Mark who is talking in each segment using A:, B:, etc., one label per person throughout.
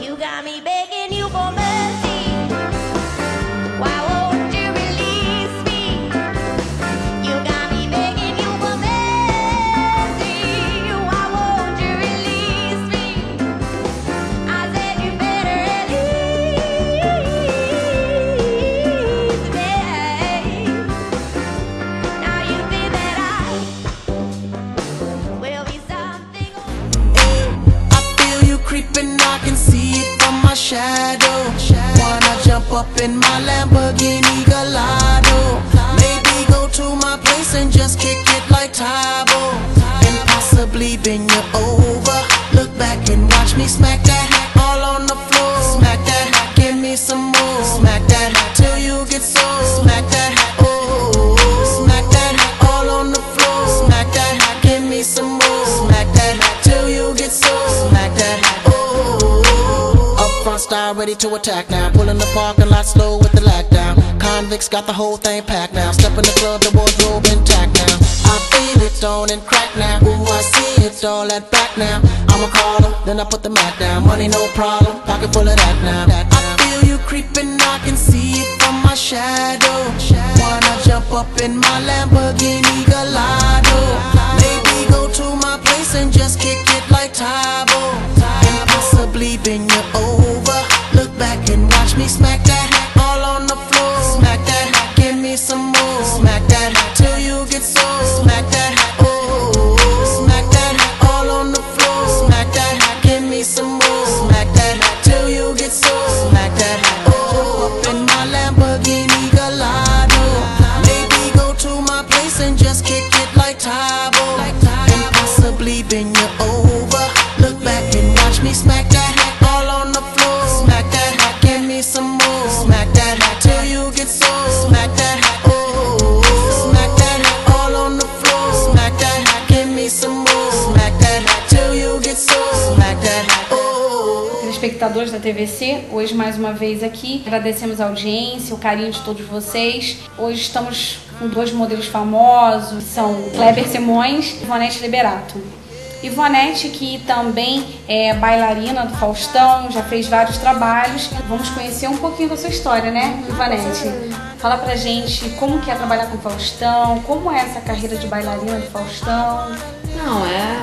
A: You got me begging you for mercy. Why won't you release me? You got me begging you for mercy. Why won't you release me? I said you better release me. Now you think that I will be something.
B: I feel you creeping, I can see it from my shadow. Wanna jump up in my Lamborghini Gallardo, maybe go to my place and just kick it like Tybo, and possibly bend you over. Look back and watch me smack that all on the floor. Smack that, give me some more. Smack that till you get sore. Smack that, oh, smack that all on the floor. Smack that, give me some more. Smack that till you get sore. Smack that, oh. Up front style ready to attack now. Pulling the parking lot slow with the lag down. Convicts got the whole thing packed now. Step in the club, the wardrobe intact now. I feel it on and crack now. Ooh, I see it all at back now. I'ma call her, then I put the mat down. Money no problem, pocket full of that now. I feel you creeping, I can see it from my shadow. Wanna jump up in my Lamborghini Gallardo, maybe go to my place and just kick it like Tybo, and possibly bend you over. Look back and watch me smack that all on the floor. Smack that, give me some more. Smack that till you get sore. Smack that, oh, smack that all on the floor. Smack that, give me some more. Smack that till you get sore. Smack that, oh, up in my Lamborghini Gallardo, maybe go to my place and just kick it like Tybo, and possibly bend you over. Look back and watch me smack that all on the floor. Smack that, give me some more. Smack that till you get sore. Smack that, oh, smack that all on the floor. Smack that, give me some more. Smack that till you get sore. Smack that, oh.
C: Telespectadores da TVC, hoje mais uma vez aqui. Agradecemos a audiência, o carinho de todos vocês. Hoje estamos com dois modelos famosos, são Kleber Simões e Ivonete Liberato. Ivonete, que também é bailarina do Faustão, já fez vários trabalhos. Vamos conhecer um pouquinho da sua história, né, Ivonete? Fala pra gente como que é trabalhar com o Faustão, como é essa carreira de bailarina do Faustão.
D: Não,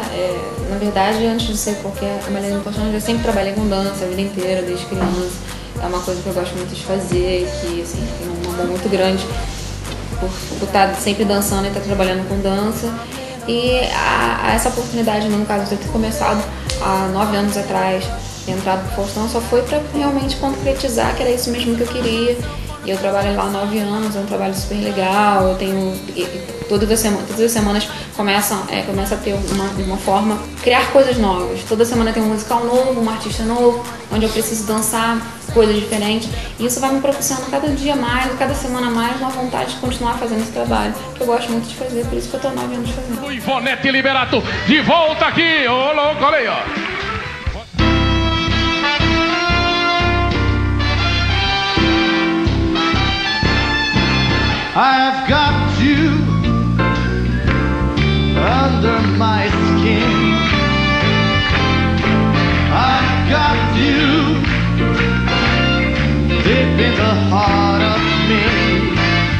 D: na verdade, antes de ser qualquer bailarina do Faustão, eu sempre trabalhei com dança a vida inteira, desde criança. É uma coisa que eu gosto muito de fazer, que assim, tenho um amor muito grande por estar sempre dançando e estar trabalhando com dança. E essa oportunidade, no caso de eu ter começado há 9 anos atrás, ter entrado pro Faustão, só foi para realmente concretizar que era isso mesmo que eu queria. E eu trabalho lá há 9 anos, é um trabalho super legal. Eu tenho todas as semanas começa a ter uma forma, criar coisas novas. Toda semana tem um musical novo, um artista novo, onde eu preciso dançar coisas diferentes. E isso vai me proporcionando cada dia mais, cada semana mais, uma vontade de continuar fazendo esse trabalho, que eu gosto muito de fazer, por isso que eu tô há 9 anos fazendo.
E: Ivonete Liberato, de volta aqui, ô louco, olha aí, ó.
F: I've got you under my skin. I've got you deep in the heart of me.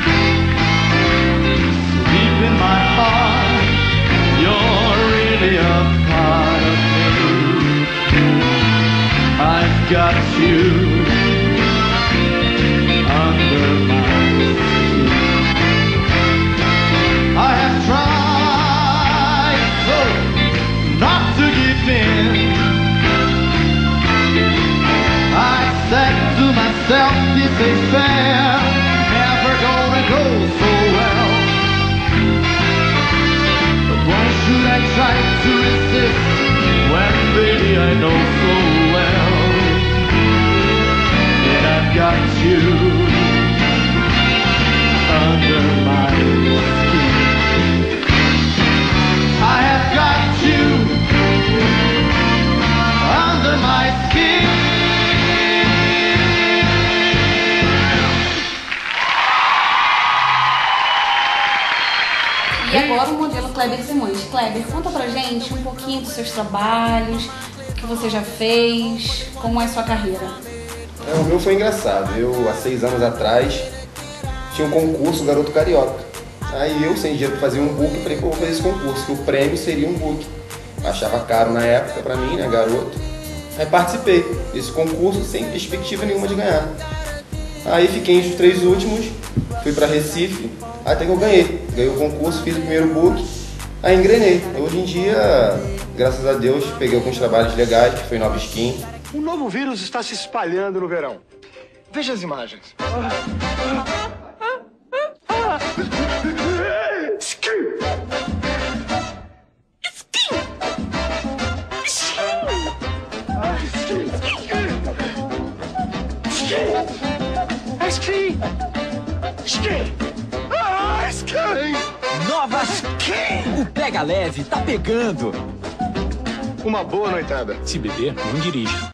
F: Deep in my heart, you're really a part of me. I've got you under my skin. I have tried so not to give in. I said to myself, this ain't fair, never gonna go so well. But why should I try to resist when baby I know so well that I've got you under my skin. I have got you under my skin.
C: E agora o modelo Kleber Simões. Kleber, conta pra gente um pouquinho dos seus trabalhos, que você já fez? Como é a sua carreira?
G: O meu foi engraçado. Eu, há 6 anos atrás, tinha um concurso Garoto Carioca. Aí eu, sem dinheiro para fazer um book, falei, pô, vou fazer esse concurso, que o prêmio seria um book. Achava caro na época pra mim, né, garoto. Aí participei desse concurso sem perspectiva nenhuma de ganhar. Aí fiquei entre os 3 últimos, fui pra Recife, até que eu ganhei. Ganhei o concurso, fiz o primeiro book, aí engrenei. Hoje em dia, graças a Deus, peguei alguns trabalhos legais, que foi Nova Skin.
H: Um novo vírus está se espalhando no verão. Veja as imagens.
I: Nova Skin! O Pega Leve tá pegando!
H: Uma boa noitada.
I: Se beber, não dirija.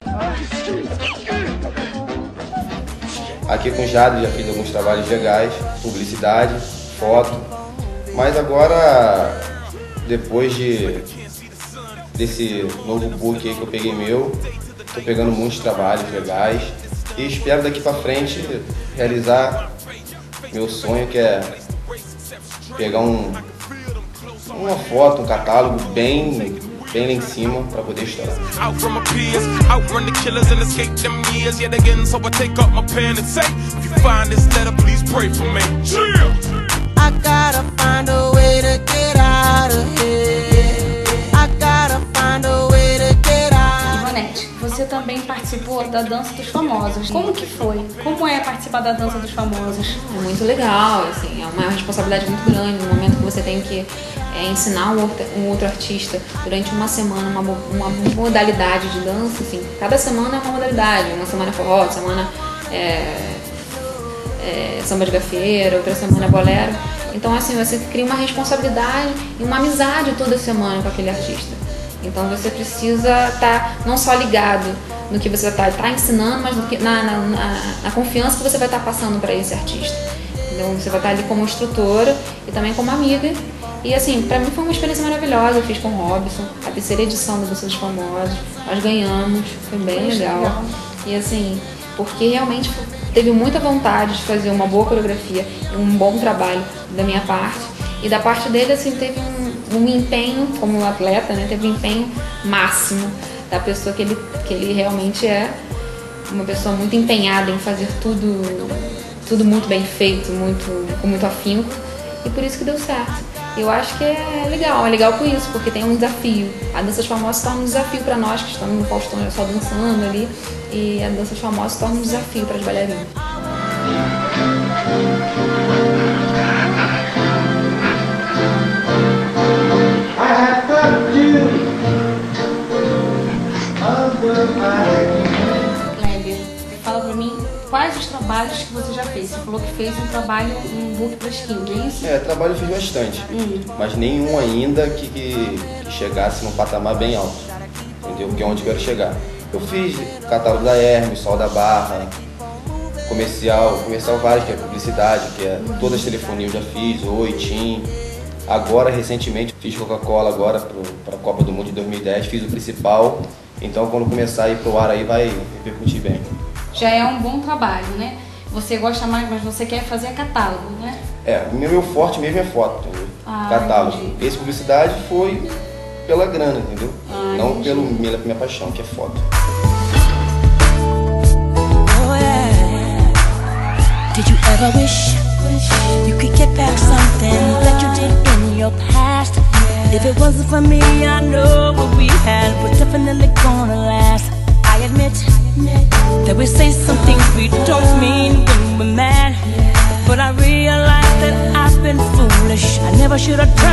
G: Aqui com o Jade já fiz alguns trabalhos legais, publicidade, foto. Mas agora, depois desse novo book aí que eu peguei meu, tô pegando muitos trabalhos legais. E espero daqui pra frente realizar meu sonho, que é pegar uma foto, um catálogo bem lá em cima para poder estourar.
B: I gotta find a way to get out of here. I gotta find a way to get out.
C: Ivonete, você também participou da Dança dos Famosos. Como que foi? Como é participar da Dança dos Famosos?
D: É muito legal, assim, é uma responsabilidade muito grande no momento que você tem que ensinar um outro artista durante uma semana uma modalidade de dança, assim. Cada semana é uma modalidade, uma semana é forró, outra semana samba de gafieira, outra semana é bolero. Então, assim, você cria uma responsabilidade e uma amizade toda semana com aquele artista. Então você precisa estar não só ligado no que você vai estar ensinando, mas na confiança que você vai estar passando para esse artista. Então você vai estar ali como instrutora e também como amiga. E assim, pra mim foi uma experiência maravilhosa. Eu fiz com o Robson a 3ª edição da Dança dos Famosos. Nós ganhamos, foi bem legal. E assim, porque realmente teve muita vontade de fazer uma boa coreografia e um bom trabalho da minha parte. E da parte dele, assim, teve um empenho, como atleta, né? Teve um empenho máximo da pessoa que ele realmente é uma pessoa muito empenhada em fazer tudo muito bem feito, com muito afinco. E por isso que deu certo. Eu acho que é legal por isso, porque tem um desafio. A Dança dos Famosos se torna um desafio para nós que estamos no Faustão só dançando ali. E a Dança dos Famosos se torna um desafio para as bailarinas.
C: Kleber, fala pra mim quais os trabalhos que você já fez. Você falou que fez um book pra Skin, não é isso?
G: Trabalho eu fiz bastante, mas nenhum ainda que chegasse num patamar bem alto, entendeu? Que é onde eu quero chegar. Eu fiz catálogo da Hermes, Sol da Barra, comercial vários, que é publicidade, que é todas as telefonias eu já fiz, Oi, Tim. Agora, recentemente, fiz Coca-Cola agora para a Copa do Mundo de 2010, fiz o principal. Então, quando começar a ir pro ar aí, vai repercutir bem.
C: Já é um bom trabalho, né? Você gosta mais, mas você quer fazer catálogo, né?
G: Meu forte mesmo é foto, entendeu? Catálogo.
C: Entendi.
G: Esse publicidade foi pela grana, entendeu? Não
C: entendi.
G: pela minha paixão, que é foto.
B: Oh yeah. Did you ever wish you could get back something that you did in your past? If it wasn't for me, I know what we had was definitely gonna last. I admit that we say some things we don't mean when we're mad, but I realize that I've been foolish. I never should have